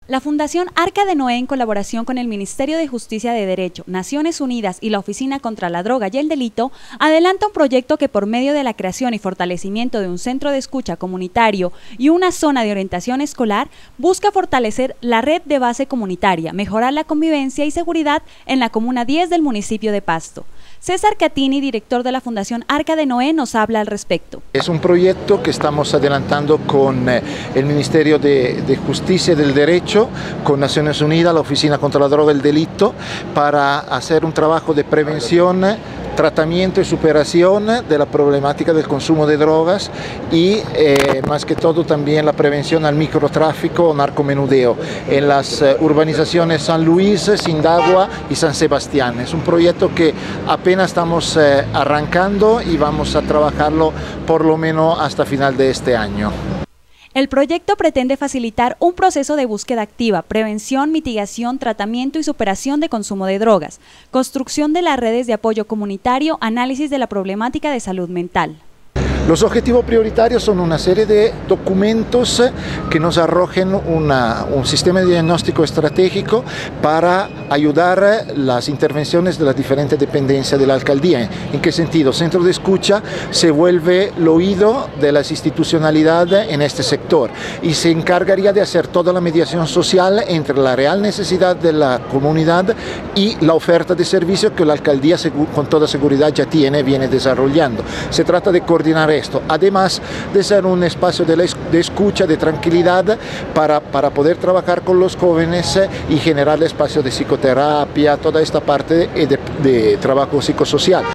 La Fundación Arca de Noé, en colaboración con el Ministerio de Justicia de Derecho, Naciones Unidas y la Oficina contra la Droga y el Delito, adelanta un proyecto que, por medio de la creación y fortalecimiento de un centro de escucha comunitario y una zona de orientación escolar, busca fortalecer la red de base comunitaria, mejorar la convivencia y seguridad en la Comuna 10 del municipio de Pasto. César Catini, director de la Fundación Arca de Noé, nos habla al respecto. Es un proyecto que estamos adelantando con el Ministerio de Justicia y del Derecho, con Naciones Unidas, la Oficina contra la Droga y el Delito, para hacer un trabajo de prevención, tratamiento y superación de la problemática del consumo de drogas y más que todo también la prevención al microtráfico o narcomenudeo en las urbanizaciones San Luis, Sindagua y San Sebastián. Es un proyecto que apenas estamos arrancando y vamos a trabajarlo por lo menos hasta final de este año. El proyecto pretende facilitar un proceso de búsqueda activa, prevención, mitigación, tratamiento y superación de consumo de drogas, construcción de las redes de apoyo comunitario, análisis de la problemática de salud mental. Los objetivos prioritarios son una serie de documentos que nos arrojen un sistema de diagnóstico estratégico para ayudar las intervenciones de las diferentes dependencias de la alcaldía. ¿En qué sentido? Centro de escucha se vuelve el oído de las institucionalidades en este sector y se encargaría de hacer toda la mediación social entre la real necesidad de la comunidad y la oferta de servicios que la alcaldía con toda seguridad ya viene desarrollando. Se trata de coordinar esto, además de ser un espacio de escucha, de tranquilidad para poder trabajar con los jóvenes y generar espacio de psicoterapia, toda esta parte de trabajo psicosocial.